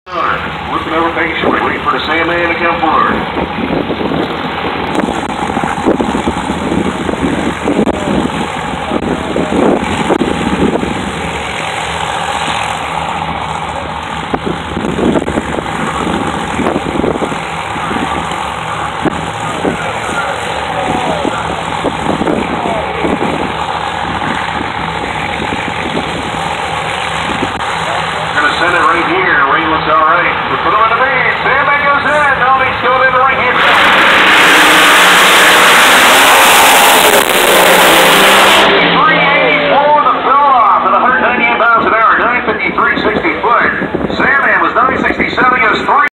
Flipping over, making sure, waiting for the Sandman to come forward.